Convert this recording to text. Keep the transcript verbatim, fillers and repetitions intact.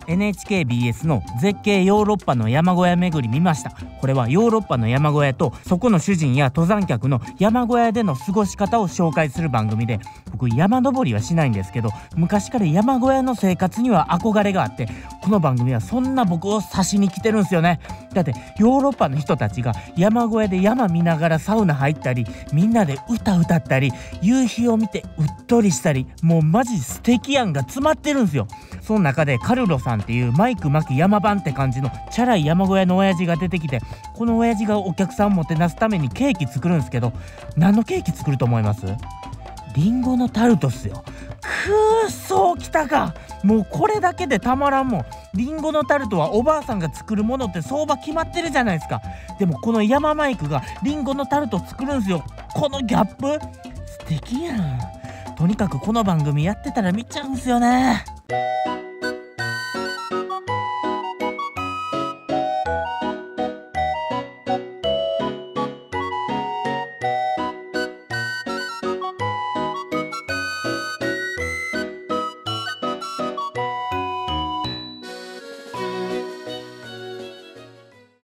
エヌエイチケービーエス の絶景ヨーロッパの山小屋巡り見ました。これはヨーロッパの山小屋とそこの主人や登山客の山小屋での過ごし方を紹介する番組で、僕山登りはしないんですけど、昔から山小屋の生活には憧れがあって、この番組はそんな僕を指しに来てるんですよね。だってヨーロッパの人たちが山小屋で山見ながらサウナ入ったり、みんなで歌歌ったり、夕日を見てうっとりしたり、もうマジ素敵案が詰まってるんですよ。その中でカルロさんっていうマイク巻き山番って感じのチャラい山小屋の親父が出てきて、この親父がお客さんをもてなすためにケーキ作るんですけど、何のケーキ作ると思います？リンゴのタルトっすよ。くーそうきたか。もうこれだけでたまらんもん。リンゴのタルトはおばあさんが作るものって相場決まってるじゃないですか。でもこの山マイクがリンゴのタルト作るんすよ。このギャップ素敵やん。とにかくこの番組やってたら見ちゃうんすよね。